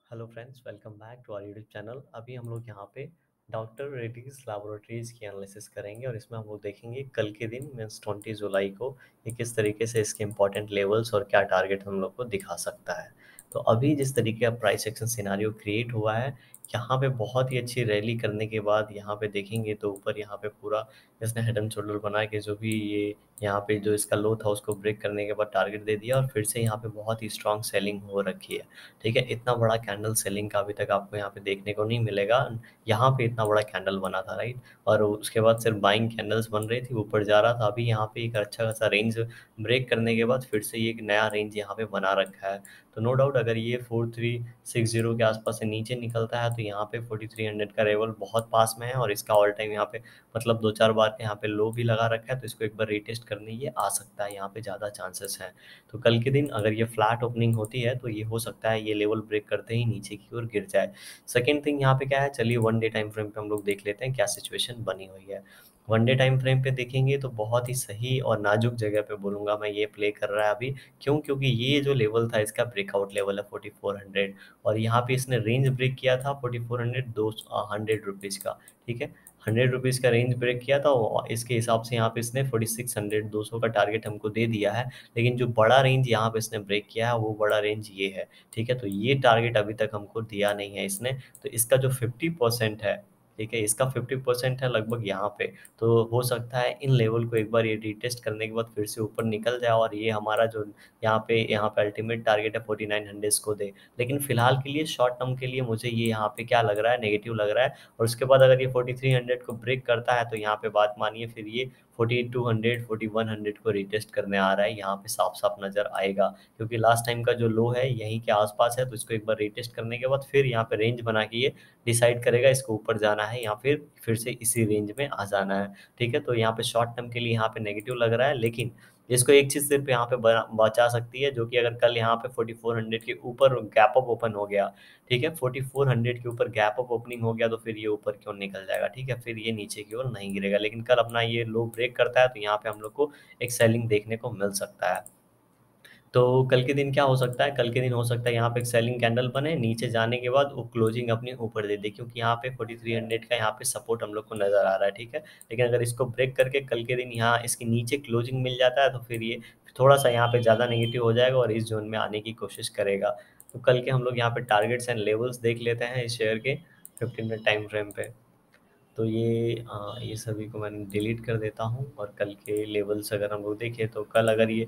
Hello friends, welcome back to our YouTube channel. अभी हम लोग यहाँ पे डॉक्टर रेड्डीज लैबोरेटरीज की एनालिसिस करेंगे और इसमें हम लोग देखेंगे कल के दिन मीन्स 20 जुलाई को ये किस तरीके से इसके इंपॉर्टेंट लेवल्स और क्या टारगेट हम लोग को दिखा सकता है। तो अभी जिस तरीके का प्राइस एक्शन सिनारियो क्रिएट हुआ है, यहाँ पे बहुत ही अच्छी रैली करने के बाद यहाँ पे देखेंगे तो ऊपर यहाँ पे पूरा इसने हेड एंड शोल्डर बना के जो भी ये यहाँ पे जो इसका लो था उसको ब्रेक करने के बाद टारगेट दे दिया और फिर से यहाँ पे बहुत ही स्ट्रॉन्ग सेलिंग हो रखी है। ठीक है, इतना बड़ा कैंडल सेलिंग का अभी तक आपको यहाँ पे देखने को नहीं मिलेगा। यहाँ पे इतना बड़ा कैंडल बना था, राइट, और उसके बाद सिर्फ बाइंग कैंडल्स बन रही थी, ऊपर जा रहा था। अभी यहाँ पे एक अच्छा खासा रेंज ब्रेक करने के बाद फिर से ये एक नया रेंज यहाँ पे बना रखा है। तो नो डाउट अगर ये 4360 के आसपास से नीचे निकलता है तो यहाँ पे 4300 का लेवल बहुत पास में है और इसका ऑल टाइम यहाँ पे मतलब दो चार बार यहाँ पे लो भी लगा रखा है, तो इसको एक बार रीटेस्ट करने ये आ सकता है, यहाँ पे ज़्यादा चांसेस हैं। तो कल के दिन अगर ये फ्लैट ओपनिंग होती है तो ये हो सकता है ये लेवल ब्रेक करते ही नीचे की ओर गिर जाए। सेकंड थिंग यहाँ पे क्या है, चलिए वन डे टाइम फ्रेम पे हम लोग देख लेते हैं क्या सिचुएशन बनी हुई है। वन डे टाइम फ्रेम पे देखेंगे तो बहुत ही सही और नाजुक जगह पे बोलूंगा मैं ये प्ले कर रहा है अभी। क्यों? क्योंकि ये जो लेवल था इसका ब्रेकआउट लेवल है 4400 और यहाँ पे इसने रेंज ब्रेक किया था 4400 100 रुपीज़ का। ठीक है, 100 रुपीज़ का रेंज ब्रेक किया था इसके हिसाब से यहाँ पे इसने 4600 200 का टारगेट हमको दे दिया है। लेकिन जो बड़ा रेंज यहाँ पे इसने ब्रेक किया है वो बड़ा रेंज ये है। ठीक है, तो ये टारगेट अभी तक हमको दिया नहीं है इसने। तो इसका जो 50% है, ठीक है, इसका 50% है लगभग यहाँ पे। तो हो सकता है इन लेवल को एक बार ये रिटेस्ट करने के बाद फिर से ऊपर निकल जाए और ये हमारा जो यहाँ पे अल्टीमेट टारगेट है 4900 को दे। लेकिन फिलहाल के लिए शॉर्ट टर्म के लिए मुझे ये यहाँ पे क्या लग रहा है, नेगेटिव लग रहा है। और उसके बाद अगर ये 4300 को ब्रेक करता है तो यहाँ पे बात मानिए फिर ये 4200 4100 को रिटेस्ट करने आ रहा है, यहाँ पे साफ साफ नजर आएगा। क्योंकि लास्ट टाइम का जो लो है यहीं के आसपास है, तो इसको एक बार रिटेस्ट करने के बाद फिर यहाँ पे रेंज बना के ये डिसाइड करेगा इसको ऊपर जाना है या फिर से इसी रेंज में आ जाना है। ठीक है, तो यहाँ पे शॉर्ट टर्म के लिए यहाँ पे नेगेटिव लग रहा है। लेकिन इसको एक चीज सिर्फ यहाँ पे बचा सकती है, जो कि अगर कल यहाँ पे 4400 के ऊपर गैप अप ओपन हो गया, ठीक है, 4400 के ऊपर गैप अप ओपनिंग हो गया तो फिर ये ऊपर की ओर निकल जाएगा। ठीक है, फिर ये नीचे की ओर नहीं गिरेगा। लेकिन कल अपना ये लो ब्रेक करता है तो यहाँ पे हम लोग को एक सेलिंग देखने को मिल सकता है। तो कल के दिन क्या हो सकता है, कल के दिन हो सकता है यहाँ पे एक सेलिंग कैंडल बने, नीचे जाने के बाद वो क्लोजिंग अपनी ऊपर दे दे, क्योंकि यहाँ पे 4300 का यहाँ पे सपोर्ट हम लोग को नजर आ रहा है। ठीक है, लेकिन अगर इसको ब्रेक करके कल के दिन यहाँ इसके नीचे क्लोजिंग मिल जाता है तो फिर ये थोड़ा सा यहाँ पे ज़्यादा नेगेटिव हो जाएगा और इस जोन में आने की कोशिश करेगा। तो कल के हम लोग यहाँ पे टारगेट्स एंड लेवल्स देख लेते हैं इस शेयर के 15 मिनट टाइम फ्रेम पे। तो ये सभी को मैंने डिलीट कर देता हूँ और कल के लेवल्स अगर हम लोग देखें तो कल अगर ये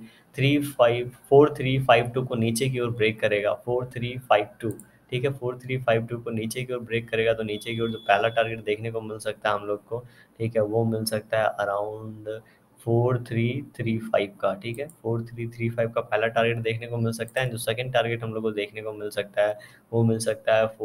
4352 को नीचे की ओर ब्रेक करेगा, 4352, ठीक है, 4352 को नीचे की ओर ब्रेक करेगा तो नीचे की ओर जो पहला टारगेट देखने को मिल सकता है हम लोग को, ठीक है, वो मिल सकता है अराउंड 4335 का। ठीक है, 4335 का पहला टारगेट देखने को मिल सकता है। जो सेकंड टारगेट हम लोग को देखने को मिल सकता है वो मिल सकता है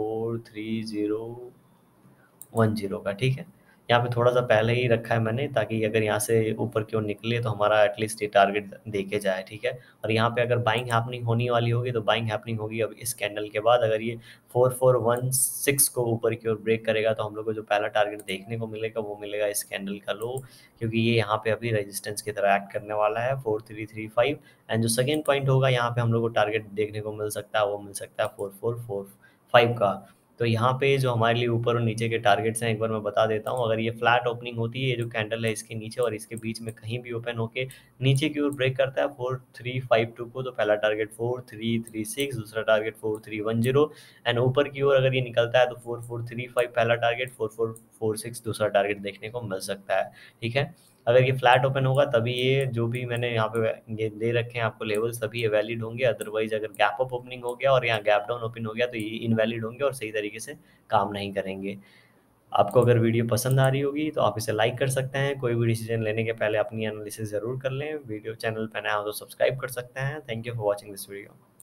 43010 का। ठीक है, यहाँ पे थोड़ा सा पहले ही रखा है मैंने ताकि अगर यहाँ से ऊपर की ओर निकले तो हमारा एटलीस्ट ये टारगेट देखे जाए। ठीक है, और यहाँ पे अगर बाइंग हैपनिंग होने वाली होगी तो बाइंग हैपनिंग होगी अब इस कैंडल के बाद। अगर ये 4416 को ऊपर की ओर ब्रेक करेगा तो हम लोग को जो पहला टारगेट देखने को मिलेगा वो मिलेगा इस कैंडल का लो, क्योंकि ये यहाँ पे अभी रेजिस्टेंस की तरह एक्ट करने वाला है 4335। एंड जो सेकेंड पॉइंट होगा यहाँ पे हम लोग को टारगेट देखने को मिल सकता है वो मिल सकता है 4445 का। तो यहाँ पे जो हमारे लिए ऊपर और नीचे के टारगेट्स हैं एक बार मैं बता देता हूँ। अगर ये फ्लैट ओपनिंग होती है, ये जो कैंडल है इसके नीचे और इसके बीच में कहीं भी ओपन होके नीचे की ओर ब्रेक करता है 4352 को, तो पहला टारगेट 4336, दूसरा टारगेट 4310 एंड ऊपर की ओर अगर ये निकलता है तो 4435 पहला टारगेट, 4446 दूसरा टारगेट देखने को मिल सकता है। ठीक है, अगर ये फ्लैट ओपन होगा तभी ये जो भी मैंने यहाँ पे ये दे रखे हैं आपको लेवल सभी ये वैलिड होंगे। अदरवाइज अगर गैप अप ओपनिंग हो गया और यहाँ गैप डाउन ओपन हो गया तो ये इनवैलिड होंगे और सही तरीके से काम नहीं करेंगे। आपको अगर वीडियो पसंद आ रही होगी तो आप इसे लाइक कर सकते हैं। कोई भी डिसीजन लेने के पहले अपनी एनालिसिस जरूर कर लें। वीडियो चैनल पर नया हो तो सब्सक्राइब कर सकते हैं। Thank you for watching this video.